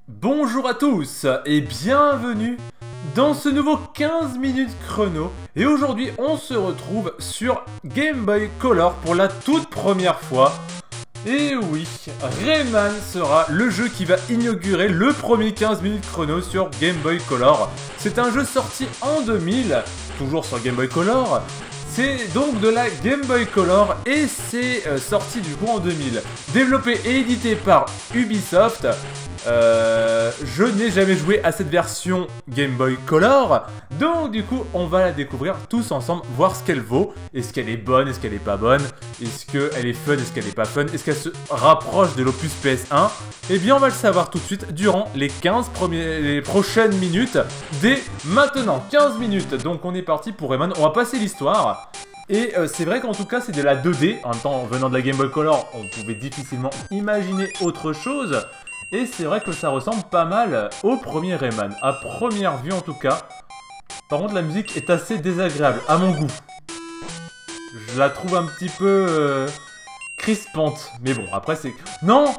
Bonjour à tous et bienvenue dans ce nouveau 15 minutes chrono. Et aujourd'hui on se retrouve sur Game Boy Color pour la toute première fois. Et oui, Rayman sera le jeu qui va inaugurer le premier 15 minutes chrono sur Game Boy Color. C'est un jeu sorti en 2000, toujours sur Game Boy Color. C'est donc de la Game Boy Color et c'est sorti du coup en 2000. Développé et édité par Ubisoft. Je n'ai jamais joué à cette version Game Boy Color, donc du coup on va la découvrir tous ensemble, voir ce qu'elle vaut, est-ce qu'elle est bonne, est-ce qu'elle est pas bonne, est-ce qu'elle est fun, est-ce qu'elle est pas fun, est-ce qu'elle se rapproche de l'opus PS1. Eh bien on va le savoir tout de suite durant les prochaines minutes, dès maintenant. 15 minutes, donc on est parti pour Rayman, on va passer l'histoire. Et c'est vrai qu'en tout cas c'est de la 2D, en même temps venant de la Game Boy Color on pouvait difficilement imaginer autre chose. Et c'est vrai que ça ressemble pas mal au premier Rayman, à première vue en tout cas. Par contre la musique est assez désagréable, à mon goût. Je la trouve un petit peu crispante, mais bon après c'est... Non!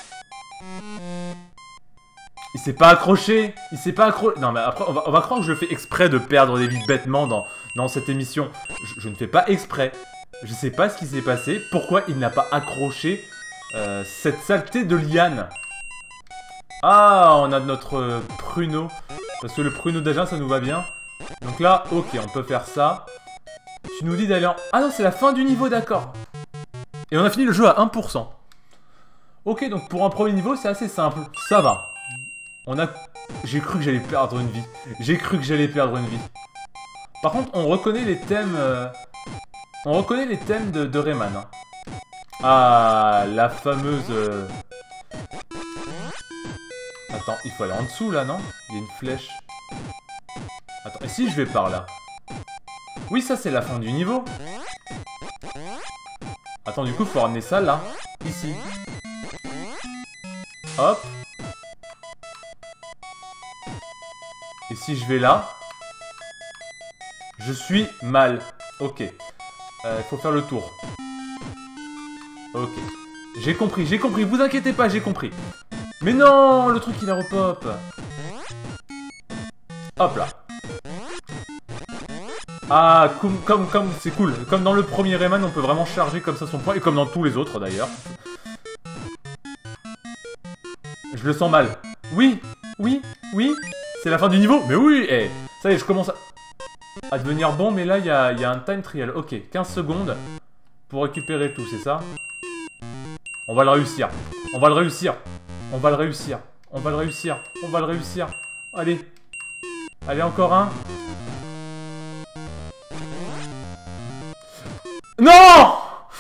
Il s'est pas accroché, il s'est pas accroché... Non mais après on va croire que je fais exprès de perdre des vies bêtement dans cette émission. Je ne fais pas exprès. Je sais pas ce qui s'est passé, pourquoi il n'a pas accroché cette saleté de liane. Ah, on a notre pruneau. Parce que le pruneau d'agent, ça nous va bien. Donc là, ok, on peut faire ça. Tu nous dis d'aller en... Ah non, c'est la fin du niveau, d'accord. Et on a fini le jeu à 1%. Ok, donc pour un premier niveau, c'est assez simple. Ça va. On a... J'ai cru que j'allais perdre une vie. J'ai cru que j'allais perdre une vie. Par contre, on reconnaît les thèmes... On reconnaît les thèmes de Rayman. Hein. Ah, la fameuse... Attends, il faut aller en dessous là, non? Il y a une flèche. Attends, et si je vais par là? Oui, ça c'est la fin du niveau. Attends, du coup, il faut ramener ça là. Ici. Hop. Et si je vais là? Je suis mal. Ok. Il faut faire le tour. Ok. J'ai compris, vous inquiétez pas, j'ai compris. Mais non, le truc il a repop. Hop là. Ah, comme c'est cool. Comme dans le premier Rayman, on peut vraiment charger comme ça son point. Et comme dans tous les autres d'ailleurs. Je le sens mal. Oui, oui, oui. C'est la fin du niveau. Mais oui, eh. Ça y est, je commence à devenir bon. Mais là, il y a un time trial. Ok, 15 secondes pour récupérer tout, c'est ça? On va le réussir. On va le réussir. On va le réussir. On va le réussir. On va le réussir. Allez. Allez, encore un. Non!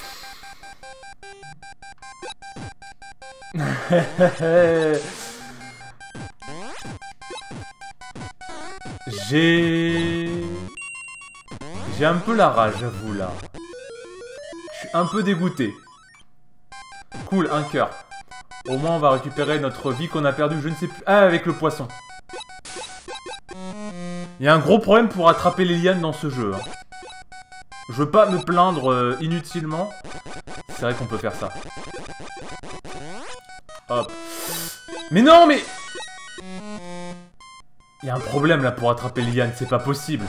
J'ai un peu la rage, j'avoue, là. Je suis un peu dégoûté. Cool, un cœur. Au moins, on va récupérer notre vie qu'on a perdue, je ne sais plus... Ah, avec le poisson. Il y a un gros problème pour attraper les lianes dans ce jeu. Hein. Je veux pas me plaindre inutilement. C'est vrai qu'on peut faire ça. Hop. Mais non, mais... Il y a un problème là pour attraper les lianes, c'est pas possible.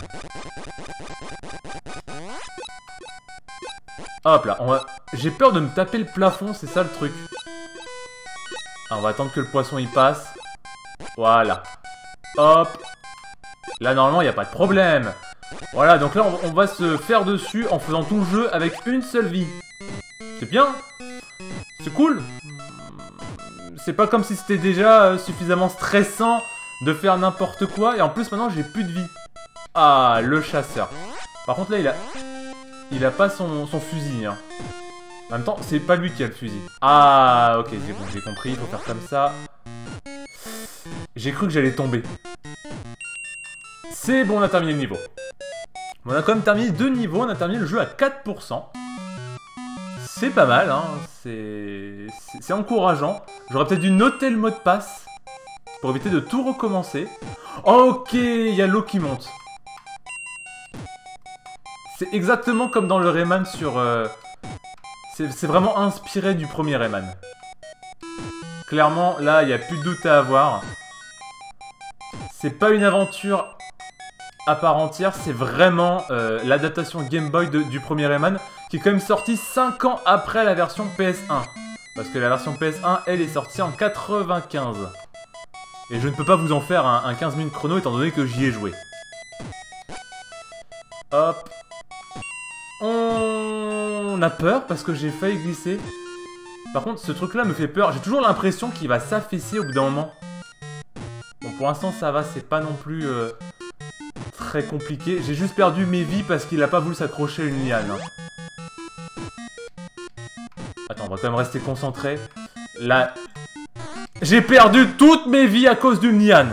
Hop là, j'ai peur de me taper le plafond, c'est ça le truc. Ah, on va attendre que le poisson y passe. Voilà. Hop. Là, normalement, il n'y a pas de problème. Voilà, donc là, on va se faire dessus en faisant tout le jeu avec une seule vie. C'est bien. C'est cool. C'est pas comme si c'était déjà suffisamment stressant de faire n'importe quoi. Et en plus, maintenant, j'ai plus de vie. Ah, le chasseur. Par contre, là, il a pas son fusil, hein. En même temps, c'est pas lui qui a le fusil. Ah, ok, c'est bon, j'ai compris, il faut faire comme ça. J'ai cru que j'allais tomber. C'est bon, on a terminé le niveau. On a quand même terminé 2 niveaux, on a terminé le jeu à 4%. C'est pas mal, hein, c'est encourageant. J'aurais peut-être dû noter le mot de passe pour éviter de tout recommencer. Ok, il y a l'eau qui monte. C'est exactement comme dans le Rayman sur... C'est vraiment inspiré du premier Rayman. Clairement, là, il n'y a plus de doute à avoir. C'est pas une aventure à part entière, c'est vraiment l'adaptation Game Boy du premier Rayman, qui est quand même sorti 5 ans après la version PS1. Parce que la version PS1, elle est sortie en 95. Et je ne peux pas vous en faire un 15 minutes chrono étant donné que j'y ai joué. Hop. On a peur parce que j'ai failli glisser. Par contre, ce truc-là me fait peur. J'ai toujours l'impression qu'il va s'affaisser au bout d'un moment. Bon, pour l'instant, ça va. C'est pas non plus très compliqué. J'ai juste perdu mes vies parce qu'il a pas voulu s'accrocher à une liane. Attends, on va quand même rester concentré. Là... J'ai perdu toutes mes vies à cause d'une liane.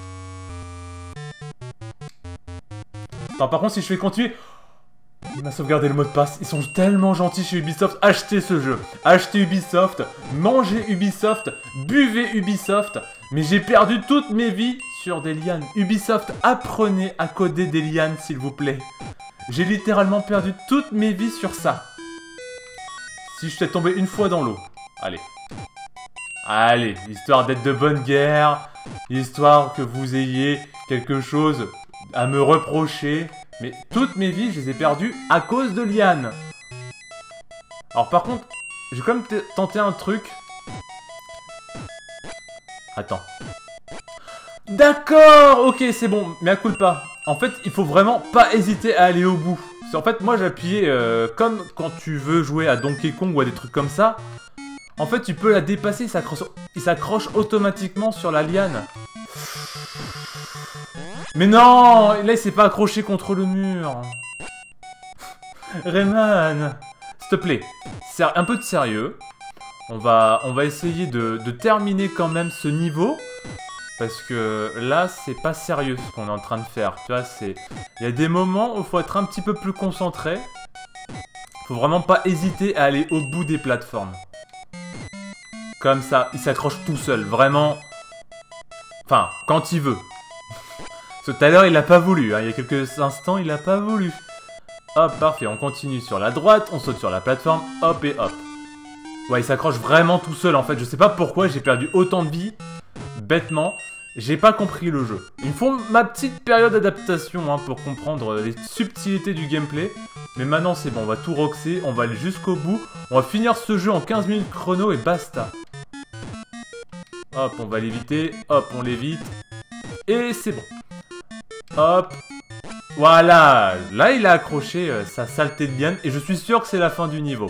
Attends, par contre, si je fais continuer... Il m'a sauvegardé le mot de passe. Ils sont tellement gentils chez Ubisoft. Achetez ce jeu. Achetez Ubisoft. Mangez Ubisoft. Buvez Ubisoft. Mais j'ai perdu toutes mes vies sur des lianes. Ubisoft, apprenez à coder des lianes, s'il vous plaît. J'ai littéralement perdu toutes mes vies sur ça. Si je t'ai tombé une fois dans l'eau. Allez. Allez, histoire d'être de bonne guerre. Histoire que vous ayez quelque chose à me reprocher. Mais toutes mes vies, je les ai perdues à cause de lianes. Alors par contre, j'ai quand même tenté un truc. Attends. D'accord, ok, c'est bon, mais à culpa. En fait, il faut vraiment pas hésiter à aller au bout. En fait, moi, j'ai appuyé comme quand tu veux jouer à Donkey Kong ou à des trucs comme ça. En fait, tu peux la dépasser, il s'accroche automatiquement sur la liane. Mais non, là il s'est pas accroché contre le mur. Rayman, s'il te plaît, un peu de sérieux. On va essayer de terminer quand même ce niveau. Parce que là, c'est pas sérieux ce qu'on est en train de faire. Tu vois, il y a des moments où il faut être un petit peu plus concentré. Faut vraiment pas hésiter à aller au bout des plateformes. Comme ça, il s'accroche tout seul, vraiment. Enfin, quand il veut. Tout à l'heure, il a pas voulu, hein. Il y a quelques instants, il a pas voulu. Hop, parfait, on continue sur la droite, on saute sur la plateforme, hop et hop. Ouais, il s'accroche vraiment tout seul, en fait. Je sais pas pourquoi j'ai perdu autant de vie, bêtement. J'ai pas compris le jeu. Il me faut ma petite période d'adaptation, hein, pour comprendre les subtilités du gameplay. Mais maintenant, c'est bon, on va tout roxer, on va aller jusqu'au bout. On va finir ce jeu en 15 minutes chrono et basta. Hop, on va l'éviter, hop, on l'évite. Et c'est bon. Hop. Voilà. Là, il a accroché sa saleté de liane. Et je suis sûr que c'est la fin du niveau.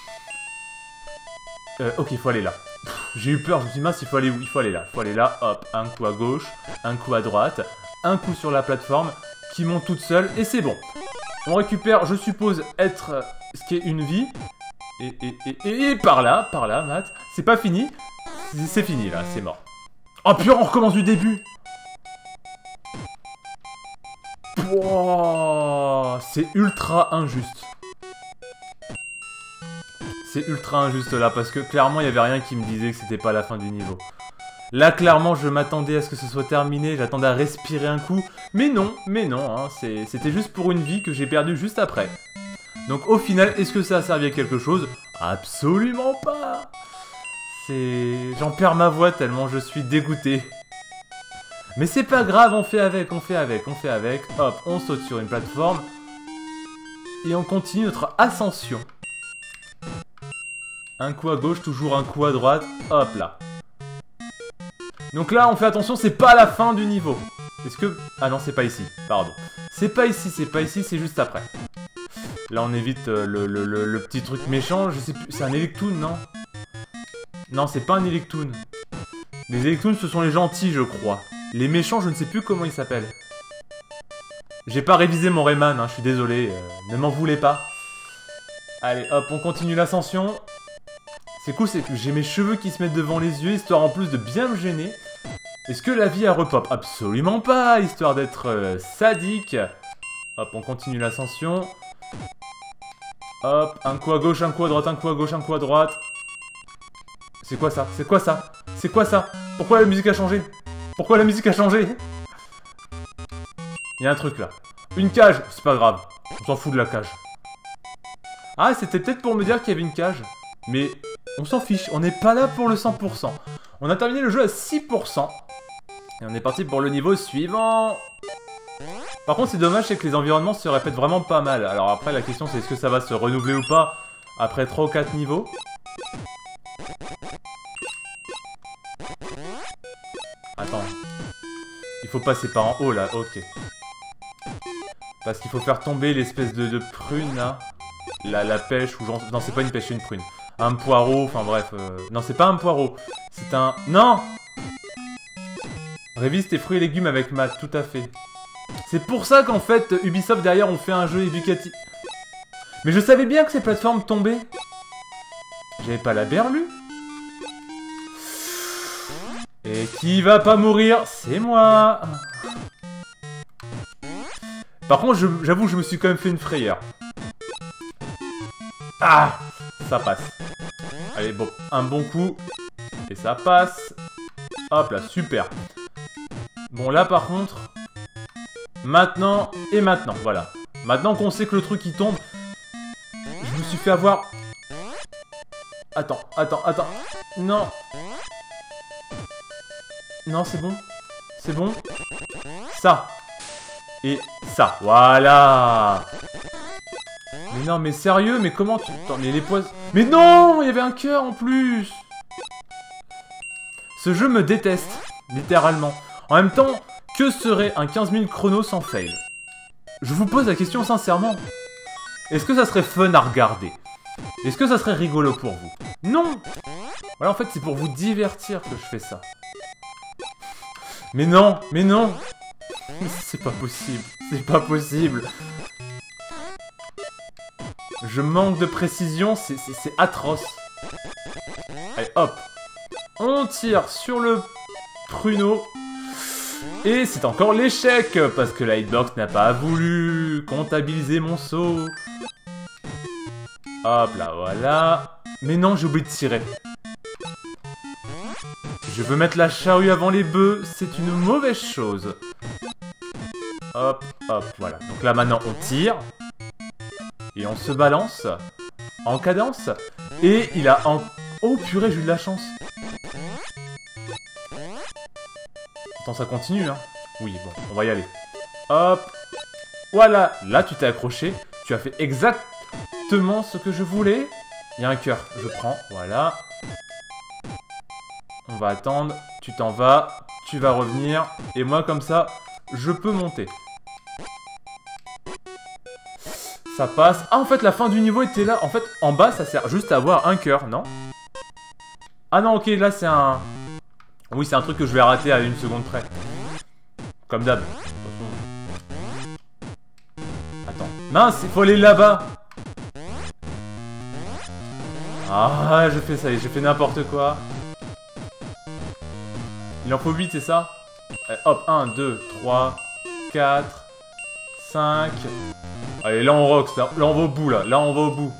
Ok, il faut aller là. J'ai eu peur. Je me suis dit, mince, il faut aller où? Il faut aller là. Il faut aller là. Hop. Un coup à gauche. Un coup à droite. Un coup sur la plateforme. Qui monte toute seule. Et c'est bon. On récupère, je suppose, être ce qui est une vie. Et par là, Matt. C'est pas fini. C'est fini, là. C'est mort. Oh, puis on recommence du début. Wow, c'est ultra injuste. C'est ultra injuste là, parce que clairement, il n'y avait rien qui me disait que c'était pas la fin du niveau. Là, clairement, je m'attendais à ce que ce soit terminé, j'attendais à respirer un coup. Mais non, hein, c'était juste pour une vie que j'ai perdue juste après. Donc au final, est-ce que ça a servi à quelque chose? Absolument pas. J'en perds ma voix tellement je suis dégoûté. Mais c'est pas grave, on fait avec. Hop, on saute sur une plateforme. Et on continue notre ascension. Un coup à gauche, toujours un coup à droite. Hop là. Donc là, on fait attention, c'est pas la fin du niveau. Est-ce que... Ah non, c'est pas ici, pardon. C'est pas ici, c'est juste après. Là, on évite le petit truc méchant. Je sais plus, c'est un Electoon, non? Non, c'est pas un Electoon. Les Electoons, ce sont les gentils, je crois. Les méchants, je ne sais plus comment ils s'appellent. J'ai pas révisé mon Rayman, hein, je suis désolé. Ne m'en voulez pas. Allez, hop, on continue l'ascension. C'est cool, c'est que j'ai mes cheveux qui se mettent devant les yeux, histoire en plus de bien me gêner. Est-ce que la vie a repop? Absolument pas, histoire d'être sadique. Hop, on continue l'ascension. Hop, un coup à gauche, un coup à droite, un coup à gauche, un coup à droite. C'est quoi ça? C'est quoi ça? C'est quoi ça? Pourquoi la musique a changé? Pourquoi la musique a changé? Il y a un truc là. Une cage, c'est pas grave. On s'en fout de la cage. Ah, c'était peut-être pour me dire qu'il y avait une cage. Mais On s'en fiche, on n'est pas là pour le 100%. On a terminé le jeu à 6%. Et on est parti pour le niveau suivant. Par contre, c'est dommage, c'est que les environnements se répètent vraiment pas mal. Alors après, la question, c'est est-ce que ça va se renouveler ou pas après 3 ou 4 niveaux. Attends. Il faut passer par en haut, là. Ok. Parce qu'il faut faire tomber l'espèce de prune, là. La pêche, ou genre... Non, c'est pas une pêche, c'est une prune. Un poireau, enfin bref. Non, c'est pas un poireau. C'est un... Non! Révise tes fruits et légumes avec maths, tout à fait. C'est pour ça qu'en fait, Ubisoft derrière ont fait un jeu éducatif. Mais je savais bien que ces plateformes tombaient. J'avais pas la berlue. Et qui va pas mourir? C'est moi. Par contre, j'avoue que je me suis quand même fait une frayeur. Ah! Ça passe. Allez, bon, un bon coup. Et ça passe. Hop là, super. Bon, là, par contre... Maintenant et maintenant, voilà. Maintenant qu'on sait que le truc, il tombe... Je me suis fait avoir... Attends. Non. Non, c'est bon. C'est bon. Ça. Et ça. Voilà. Mais non, mais sérieux, mais comment tu... Attends, mais les poissons... Mais non, il y avait un cœur en plus. Ce jeu me déteste, littéralement. En même temps, que serait un 15 000 chrono sans fail? Je vous pose la question sincèrement. Est-ce que ça serait fun à regarder? Est-ce que ça serait rigolo pour vous? Non. Voilà, en fait, c'est pour vous divertir que je fais ça. Mais non. C'est pas possible. C'est pas possible. Je manque de précision, c'est atroce. Allez, hop. On tire sur le pruneau. Et c'est encore l'échec, parce que la hitbox n'a pas voulu comptabiliser mon saut. Hop là, voilà. Mais non, j'ai oublié de tirer. Je veux mettre la charrue avant les bœufs, c'est une mauvaise chose. Hop, voilà. Donc là, maintenant, on tire. Et on se balance. En cadence. Et il a en... Oh purée, j'ai eu de la chance. Attends, ça continue, hein. Oui, bon, on va y aller. Hop. Voilà. Là, tu t'es accroché. Tu as fait exactement ce que je voulais. Il y a un cœur. Je prends. Voilà. On va attendre. Tu t'en vas. Tu vas revenir. Et moi, comme ça, je peux monter. Ça passe. Ah, en fait, la fin du niveau était là. En fait, en bas, ça sert juste à avoir un cœur, non? Ah non, ok, là, c'est un... Oui, c'est un truc que je vais rater à 1 seconde près. Comme d'hab. Attends. Mince, il faut aller là-bas. Ah, j'ai fait ça, j'ai fait n'importe quoi. Il en faut 8, c'est ça? Hop, 1, 2, 3, 4, 5... Allez, là on rocks, là on va au bout, là on va au bout.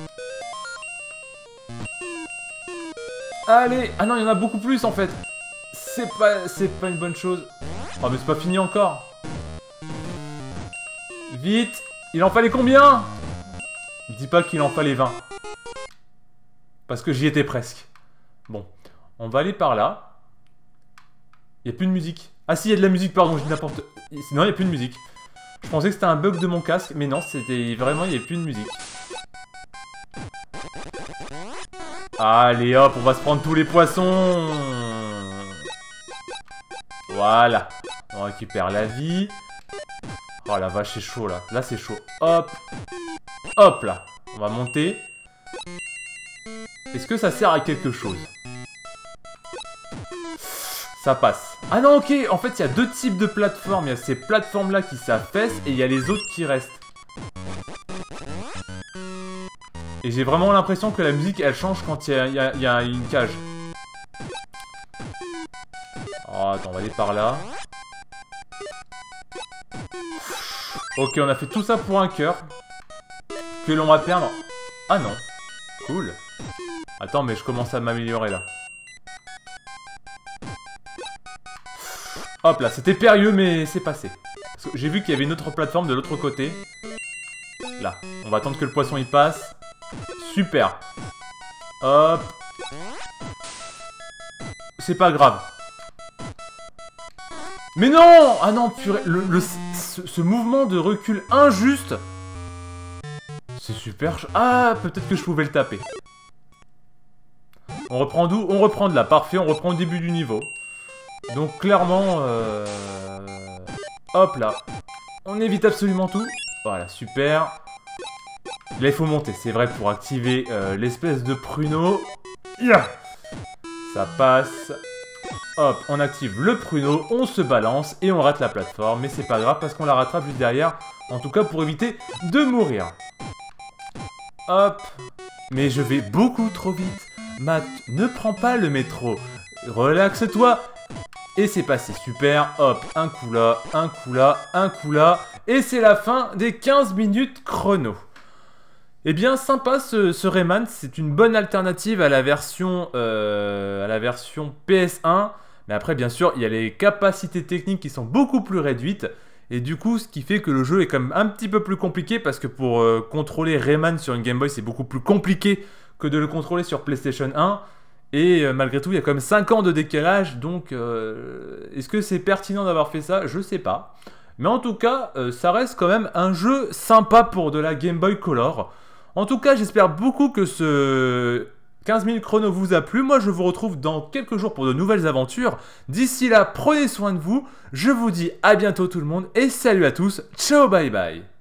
Allez. Ah non, il y en a beaucoup plus en fait. C'est pas une bonne chose. Oh mais c'est pas fini encore. Vite. Il en fallait combien? Dis pas qu'il en fallait 20. Parce que j'y étais presque. Bon, on va aller par là. Il n'y a plus de musique. Ah si, il y a de la musique, pardon, je dis n'importe... Non, il n'y a plus de musique. Je pensais que c'était un bug de mon casque, mais non, c'était vraiment, il n'y avait plus de musique. Allez hop, on va se prendre tous les poissons. Voilà. On récupère la vie. Oh la vache, c'est chaud là. Là, c'est chaud. Hop. Hop là. On va monter. Est-ce que ça sert à quelque chose? Ça passe. Ah non, ok. En fait, il y a deux types de plateformes. Il y a ces plateformes-là qui s'affaissent et il y a les autres qui restent. Et j'ai vraiment l'impression que la musique, elle change quand il y a une cage. Oh, attends, on va aller par là. Ok, on a fait tout ça pour un cœur. Que l'on va perdre. Ah non. Cool. Attends, mais je commence à m'améliorer là. Hop là, c'était périlleux, mais c'est passé. Parce que j'ai vu qu'il y avait une autre plateforme de l'autre côté. Là, on va attendre que le poisson y passe. Super. Hop. c'est pas grave. Mais non! Ah non, purée, ce mouvement de recul injuste. C'est super. Ah, peut-être que je pouvais le taper. On reprend d'où? On reprend de là. Parfait, on reprend le début du niveau. Donc clairement... Hop là. On évite absolument tout. Voilà, super. Là, il faut monter, c'est vrai, pour activer l'espèce de pruneau. Yeah, ça passe. Hop, on active le pruneau, on se balance et on rate la plateforme. Mais c'est pas grave parce qu'on la rattrape juste derrière. En tout cas, pour éviter de mourir. Hop. Mais je vais beaucoup trop vite. Matt, ne prends pas le métro. Relaxe-toi. Et c'est passé, super. Hop, un coup là, un coup là, un coup là. Et c'est la fin des 15 minutes chrono. Eh bien, sympa ce Rayman, c'est une bonne alternative à la version PS1. Mais après, bien sûr, il y a les capacités techniques qui sont beaucoup plus réduites. Et du coup, ce qui fait que le jeu est quand même un petit peu plus compliqué. Parce que pour contrôler Rayman sur une Game Boy, c'est beaucoup plus compliqué que de le contrôler sur PlayStation 1. Et malgré tout, il y a quand même 5 ans de décalage. Donc, est-ce que c'est pertinent d'avoir fait ça? Je sais pas. Mais en tout cas, ça reste quand même un jeu sympa pour de la Game Boy Color. En tout cas, j'espère beaucoup que ce 15 minutes chrono vous a plu. Moi, je vous retrouve dans quelques jours pour de nouvelles aventures. D'ici là, prenez soin de vous. Je vous dis à bientôt tout le monde et salut à tous. Ciao, bye bye.